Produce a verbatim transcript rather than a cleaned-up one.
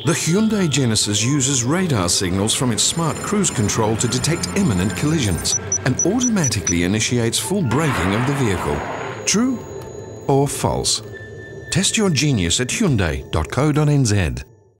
The Hyundai Genesis uses radar signals from its smart cruise control to detect imminent collisions and automatically initiates full braking of the vehicle. True or false? Test your genius at hyundai dot co dot n z.